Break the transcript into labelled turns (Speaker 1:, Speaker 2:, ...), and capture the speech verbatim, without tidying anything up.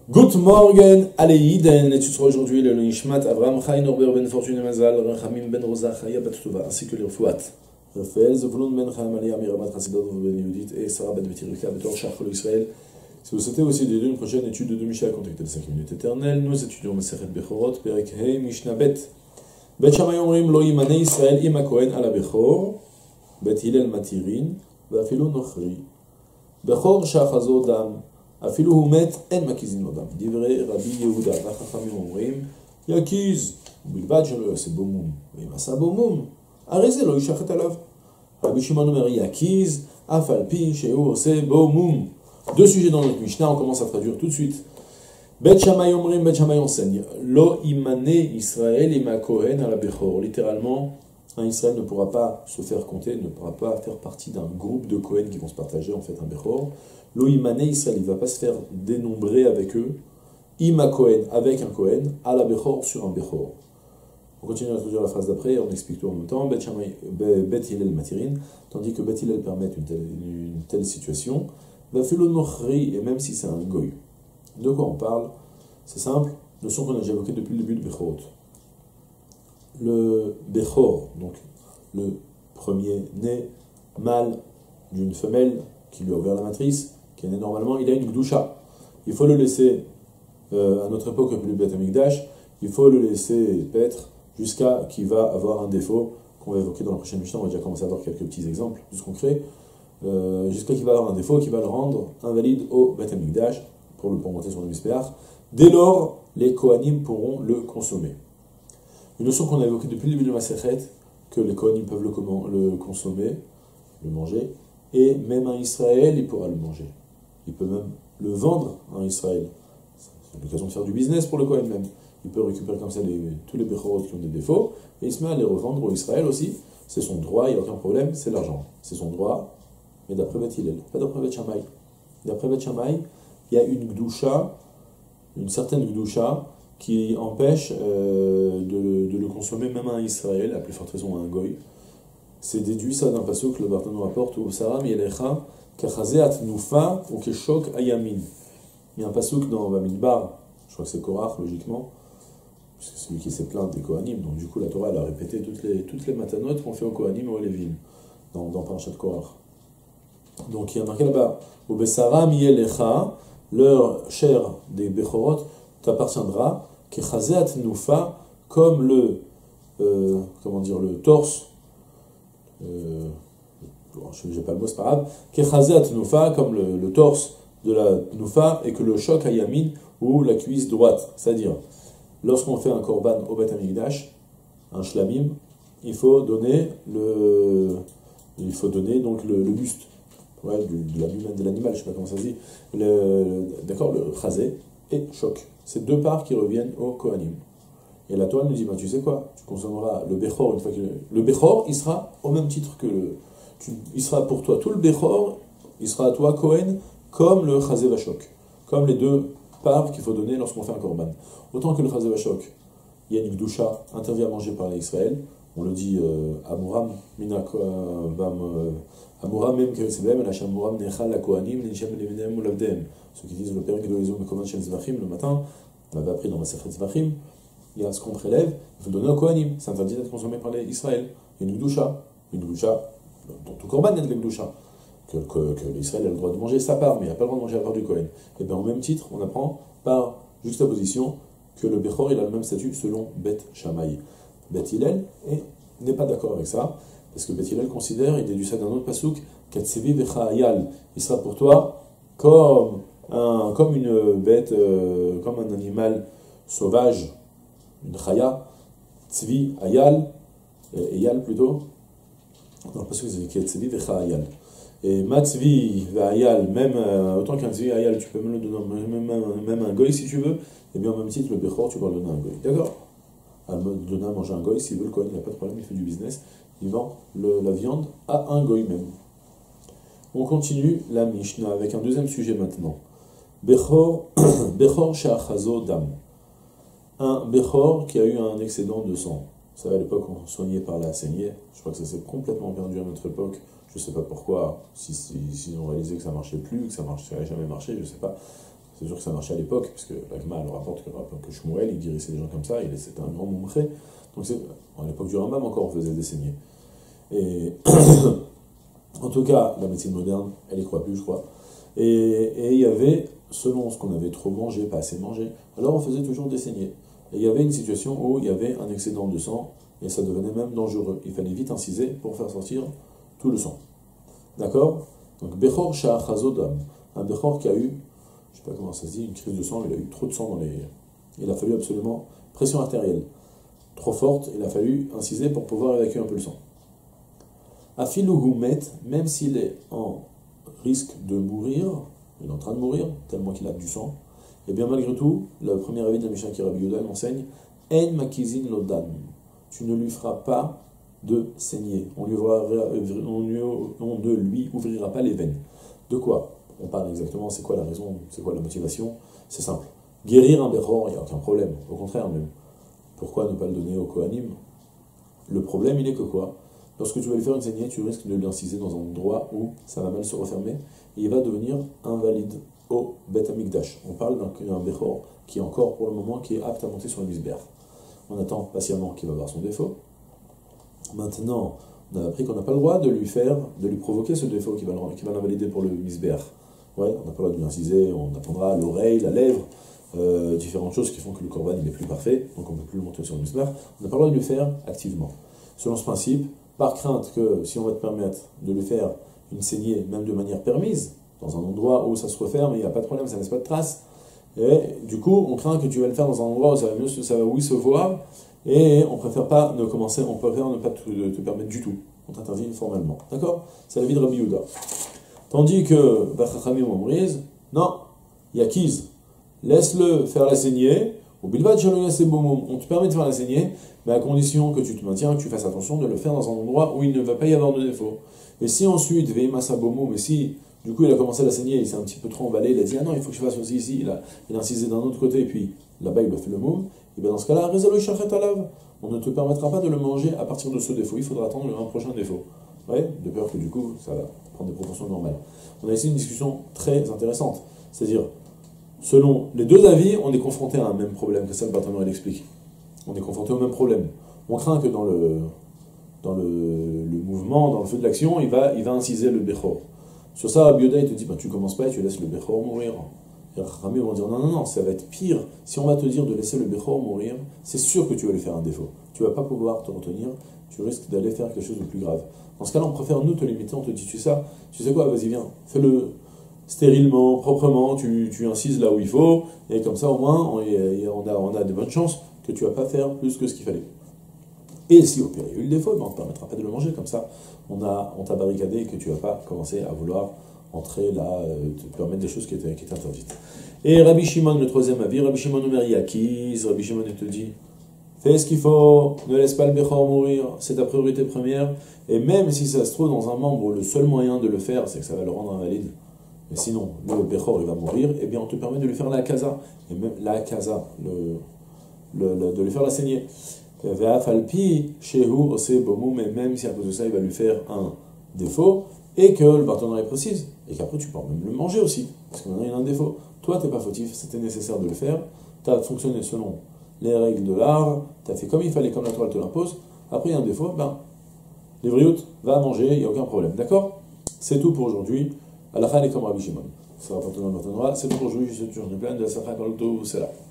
Speaker 1: Good morning, Aleïden, et tu seras aujourd'hui le Nishmat Avraham Chai Norbert Ben Fortune Mazal, Rachamim Ben Rosa Chaya Bat Tova, ainsi que les Refouat. Raphaël Zevulun Ben Chaim Aliyah Miramat Chassidot Ben Yudit et Sarah Ben Betirika Betor Shachol Israël. Si vous souhaitez aussi d'aider une prochaine étude de Mishnah, contactez les cinq minutes éternelles. Nous étudions Masechet Bechorot, Perek Hei Mishnah Bet. Bet Shammai Omrim Lo Yimane Israël Ima Kohen Ala Bechor, Bet Hillel Matirin, Ve'afilu Nochri. Bechor Shachazo Dam. אפילו הוא מת, אין מקיזין לו דם. דברי רבי יהודה והחכמים אומרים, יקיז, ובלבד שלא יעשה בו מום. ואם עשה בו מום, הרי זה לא יישחט עליו. רבי שמעון אומר, יקיז, אף על פי שהוא עושה בו מום. Deux sujets dans notre Mishnah, on commence à traduire tout de suite. Bet Shammai omrim, Bet Shammai enseigne. Lo imane Israël ima kohen ala bechor. Littéralement, un Israël ne pourra pas se faire compter, ne pourra pas faire partie d'un groupe de Kohen qui vont se partager en fait un bechor. Lo imane Israël, il ne va pas se faire dénombrer avec eux. Ima Kohen, avec un Kohen, à la Bechor, sur un Bechor. On continue à traduire la phrase d'après et on explique tout en même temps. Bet Shammai, Bet Hillel Matirin, tandis que Bet Hillel permet une telle, une telle situation. Vafelo Nochri, et même si c'est un Goy. De quoi on parle? C'est simple, notion qu'on a déjà évoquée depuis le début de Bechorot. Le Bechor, donc le premier-né mâle d'une femelle qui lui a ouvert la matrice, qui est né normalement, il a une gdoucha. Il faut le laisser, euh, à notre époque, appelé Beth Amikdash, il faut le laisser paître jusqu'à qu'il va avoir un défaut qu'on va évoquer dans la prochaine Mishnah. On va déjà commencer à avoir quelques petits exemples plus concrets. Euh, jusqu'à qu'il va avoir un défaut qui va le rendre invalide au Beth Amikdash pour le pour monter sur le Mispéach. Dès lors, les Kohanim pourront le consommer. Une notion qu'on a évoquée depuis le début de ma Masechet, que les Kohanim peuvent le, le consommer, le manger, et même un Israël, il pourra le manger. Il peut même le vendre à un Israël. C'est l'occasion de faire du business pour le Kohen même. Il peut récupérer comme ça les, tous les Bechorot qui ont des défauts, et il se met à les revendre au Israël aussi. C'est son droit, il n'y a aucun problème, c'est l'argent. C'est son droit, mais d'après Beth Hillel, pas d'après Beth Shammai. D'après Beth Shammai, il y a une gdoucha, une certaine gdoucha, qui empêche euh, de, de le consommer même à un Israël, à plus forte raison à un Goy. C'est déduit ça d'un pasuk que le Barthénon rapporte où Saram Yelecha Kachazeat Nufa ou Keshok Ayamin. Il y a un pasuk dans Bamidbar, je crois que c'est Korach logiquement, puisque c'est lui qui s'est plaint des Kohanim, donc du coup la Torah elle a répété toutes les, toutes les matanotes qu'on fait aux Kohanim et aux Lévim, dans, dans Parashat Korach. Donc il y a marqué là-bas, au Besaram Yelecha, leur chair des Bechorot t'appartiendra, Kachazeat Nufa, comme le, euh, comment dire, le torse. Euh, je n'ai pas le mot, c'est pas grave. Kechazat Nufa, comme le, le torse de la Nufa, et que le choc à Yamin, ou la cuisse droite. C'est-à-dire, lorsqu'on fait un korban au Beth Amikdash, un shlamim, il faut donner le, il faut donner donc le, le buste, ouais, du, de l'animal, je ne sais pas comment ça se dit, le, d'accord, le chazé et choc. C'est deux parts qui reviennent au Kohanim. Et la Torah nous dit, bah, tu sais quoi, tu consommeras le Bechor une fois que... Le Bechor, il sera au même titre que le... Tu, il sera pour toi tout le Bechor, il sera à toi Kohen, comme le Chazé Vachok. Comme les deux parts qu'il faut donner lorsqu'on fait un Korban. Autant que le Chazé Vachok, il y a une Gdoucha, interdit à manger par les Israël. On le dit, Amuram, Minak, Amuram, même que c'est même, Amuram, Nechal, la Kohanim, Nishem, Levidem, Ulavdem. Ceux qui disent le Père de l'Oizo, Mekoman, Shem Zvachim, le matin, on l'avait appris dans ma Sefret Zvachim. Il y a ce qu'on prélève, il faut le donner au Kohanim. C'est interdit d'être consommé par les Israël. Il y a une gdoucha. Une gdoucha, dans tout Korban, il y a de la gdoucha. Que, que, que l'Israël a le droit de manger sa part, mais il n'a pas le droit de manger la part du Kohen. Et bien, au même titre, on apprend par juxtaposition que le Bechor, il a le même statut selon Beth Shammai. Beth Hillel n'est pas d'accord avec ça, parce que Beth Hillel considère, il déduit ça d'un autre pasuk, Katsevi Vecha Ayal. Il sera pour toi comme, un, comme une bête, euh, comme un animal sauvage, une chaya, tzvi, ayal, ayal plutôt, non, parce que c'est tzvi, vecha, ayal. Et ma tzvi, ayal, même, euh, autant qu'un tzvi, ayal, tu peux même le donner, même, même, même un goy si tu veux, et bien au même titre, le bechor, tu peux le donner à un goy. D'accord? À me donner à manger un goy, s'il veut le Kohen, il n'y a pas de problème, il fait du business, il vend le, la viande à un goy même. On continue la Mishnah avec un deuxième sujet maintenant. Bechor, bechor she'achazo dam. Un Bechor qui a eu un excédent de sang. Vous savez, à l'époque, on soignait par la saignée. Je crois que ça s'est complètement perdu à notre époque. Je ne sais pas pourquoi, si, si, si on réalisait que ça ne marchait plus, que ça ne marchait jamais marché, je ne sais pas. C'est sûr que ça marchait à l'époque, parce que l'Agma elle rapporte que, que Shmuel, il guérissait les gens comme ça, c'était un grand moumré. Donc à l'époque du Rambam encore, on faisait des saignées. Et en tout cas, la médecine moderne, elle y croit plus, je crois. Et, et il y avait, selon ce qu'on avait trop mangé, pas assez mangé, alors on faisait toujours des saignées. Et il y avait une situation où il y avait un excédent de sang, et ça devenait même dangereux. Il fallait vite inciser pour faire sortir tout le sang. D'accord? Donc, Bechor Sha'achazodam, un Bechor qui a eu, je ne sais pas comment ça se dit, une crise de sang, il a eu trop de sang dans les... Il a fallu absolument, pression artérielle, trop forte, il a fallu inciser pour pouvoir évacuer un peu le sang. Afiluhumet, même s'il est en risque de mourir, il est en train de mourir, tellement qu'il a du sang, et bien malgré tout, le premier avis de la Mishnah qui Rabbi Yehuda enseigne, En makizin lodan, tu ne lui feras pas de saigner, on, lui ouvrira, on, lui, on ne lui ouvrira pas les veines. De quoi? On parle exactement, c'est quoi la raison, c'est quoi la motivation? C'est simple. Guérir un Bechor, il n'y a aucun problème, au contraire même. Pourquoi ne pas le donner au Kohanim? Le problème, il est que quoi? Lorsque tu vas lui faire une saignée, tu risques de l'inciser dans un endroit où ça va mal se refermer, et il va devenir invalide au Beth Amikdash. On parle d'un Bechor qui est encore pour le moment, qui est apte à monter sur le misber. On attend patiemment qu'il va voir son défaut. Maintenant, on a appris qu'on n'a pas le droit de lui faire, de lui provoquer ce défaut qui va l'invalider pour le misber. Ouais, on n'a pas le droit de lui inciser, on attendra l'oreille, la lèvre, euh, différentes choses qui font que le korban n'est plus parfait, donc on ne peut plus le monter sur le misber. On n'a pas le droit de lui faire activement. Selon ce principe, par crainte que si on va te permettre de lui faire une saignée, même de manière permise, dans un endroit où ça se referme, il n'y a pas de problème, ça ne laisse pas de traces, et du coup, on craint que tu vas le faire dans un endroit où ça va mieux, ça va oui se voir, et on préfère pas ne commencer, on préfère ne pas te, te permettre du tout. On t'interdit formellement. D'accord? C'est l'avis de Rabbi Yehuda. Tandis que Bachachamim Omriz, non, Yakiz, laisse-le faire la saignée, au bilvad on te permet de faire la saignée, mais à condition que tu te maintiens, que tu fasses attention de le faire dans un endroit où il ne va pas y avoir de défaut. Et si ensuite, Veimasa Bomo, mais si du coup il a commencé à la saigner, il s'est un petit peu trop emballé, il a dit ah non, il faut que je fasse aussi ici, il a, il a incisé d'un autre côté, et puis là-bas il a fait le moum, et bien dans ce cas-là, on ne te permettra pas de le manger à partir de ce défaut, il faudra attendre un prochain défaut. Ouais, de peur que du coup ça va prendre des proportions normales. On a ici une discussion très intéressante, c'est-à-dire, selon les deux avis, on est confronté à un même problème, que ça le Barthénois il explique. On est confronté au même problème. On craint que dans le, dans le, le mouvement, dans le feu de l'action, il va, il va inciser le Bechor. Sur ça, Rabbi Yehuda, il te dit, bah, tu commences pas et tu laisses le Bechor mourir. Et Rami vont dire, non, non, non, ça va être pire. Si on va te dire de laisser le Bechor mourir, c'est sûr que tu vas lui faire un défaut. Tu vas pas pouvoir te retenir, tu risques d'aller faire quelque chose de plus grave. Dans ce cas-là, on préfère nous te limiter, on te dit, tu sais ça, tu sais quoi, vas-y, viens, fais-le stérilement, proprement, tu, tu incises là où il faut, et comme ça, au moins, on, on, a, on a de bonnes chances que tu vas pas faire plus que ce qu'il fallait. Et si au pire il y a eu le défaut, ben on ne te permettra pas de le manger, comme ça on t'a on barricadé et que tu ne vas pas commencer à vouloir entrer là, euh, te permettre des choses qui étaient, qui étaient interdites. Et Rabbi Shimon, le troisième avis, Rabbi Shimon Omer Yakiz, Rabbi Shimon il te dit, fais ce qu'il faut, ne laisse pas le Bechor mourir, c'est ta priorité première, et même si ça se trouve dans un membre, le seul moyen de le faire, c'est que ça va le rendre invalide, mais sinon, le Bechor il va mourir, et bien on te permet de lui faire la kaza, et même la kaza, le... Le, le, de lui faire la saignée. Mais même si à cause de ça il va lui faire un défaut, et que le partenaire est précise, et qu'après tu peux même le manger aussi, parce que maintenant il y a un défaut. Toi t'es pas fautif, c'était nécessaire de le faire, tu as fonctionné selon les règles de l'art, tu as fait comme il fallait, comme la Torah te l'impose, après il y a un défaut, ben, l'Ivriout va manger, il n'y a aucun problème. D'accord? C'est tout pour aujourd'hui. Allah est comme Rabbi Shimon. Ça va pas te c'est tout pour aujourd'hui, je suis toujours plein de la Safra Kalto, c'est là.